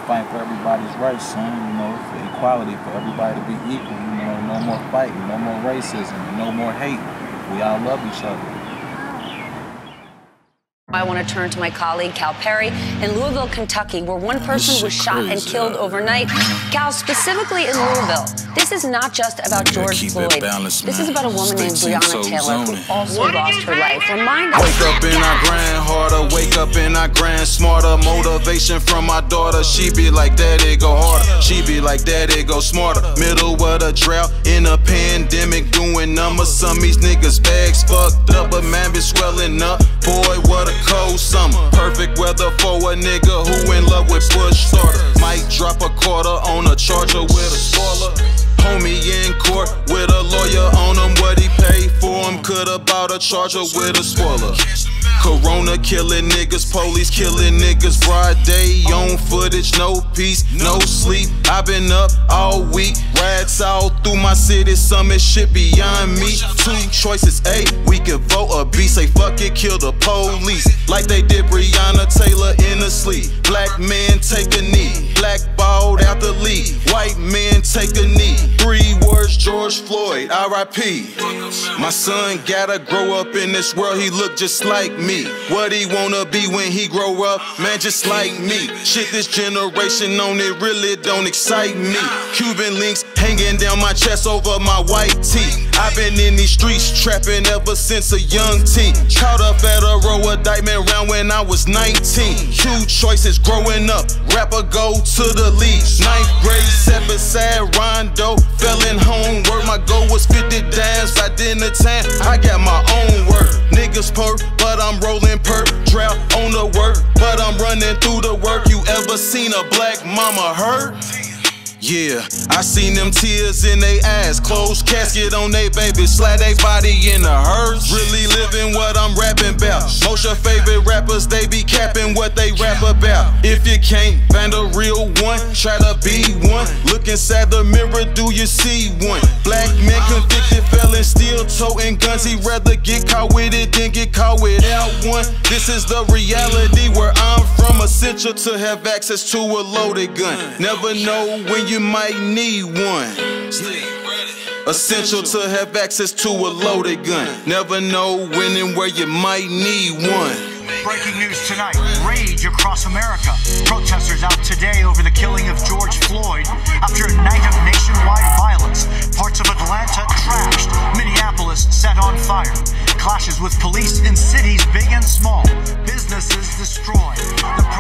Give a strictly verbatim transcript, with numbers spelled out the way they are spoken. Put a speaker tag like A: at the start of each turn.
A: fight for everybody's rights, son. You know, for equality, for everybody to be equal. You know, no more fighting, no more racism, no more hate. We all love each other.
B: I want to turn to my colleague, Cal Perry, in Louisville, Kentucky, where one person was shot and killed overnight. Cal, specifically in Louisville, this is not just about George Floyd. This is about a woman named Breonna Taylor who also lost her life. Remind us.
C: Wake up and I grind harder, wake up and I grind smarter. Motivation from my daughter, she be like, Daddy, go harder. She be like, Daddy, go smarter. Middle of the drought, in a pandemic, doing numbers. Some of these niggas bags fucked up, but man be swelling up. Boy, what a cold summer. Perfect weather for a nigga who in love with Bush starter. Might drop a quarter on a charger with a spoiler. Homie in court with a lawyer on him. What he paid for him, could've bought a charger with a spoiler. Corona killing niggas, police killing niggas, broad day on footage, no peace, no sleep. I've been up all week, rats all through my city, some is shit beyond me. Two choices, A, we can vote, or B, say fuck it, kill the police. Like they did Breonna Taylor in the sleep. Black man take a knee, blackballed out the league. White man take a knee, three words, George Floyd, R I P My son gotta grow up in this world, he look just like me. What he wanna be when he grow up, man, just like me. Shit, this generation on it really don't excite me. Cuban links hanging down my chest over my white tee. I've been in these streets trapping ever since a young teen. Caught up at a row of diamond round when I was nineteen. Two choices growing up, rapper go to the league. Ninth grade, sat beside Rondo, fell in homework. My goal was fifty dimes by dinner time. I got my own work. Niggas perk, but I'm rolling perk. Drought on the work, but I'm running through the work. You ever seen a black mama hurt? Yeah, I seen them tears in they eyes, closed casket on they baby, slide they body in the hearse. Really living what I'm rapping about. Most your favorite rappers, they be capping what they rap about. If you can't find a real one, try to be one. Look inside the mirror, do you see one? Black man convicted felon, still toting guns. He'd rather get caught with it than get caught without one. This is the reality where I'm from. Essential to have access to a loaded gun. Never know when you you might need one. Essential to have access to a loaded gun. Never know when and where you might need one.
D: Breaking news tonight, rage across America. Protesters out today over the killing of George Floyd after a night of nationwide violence. Parts of Atlanta trashed, Minneapolis set on fire. Clashes with police in cities big and small. Businesses destroyed. The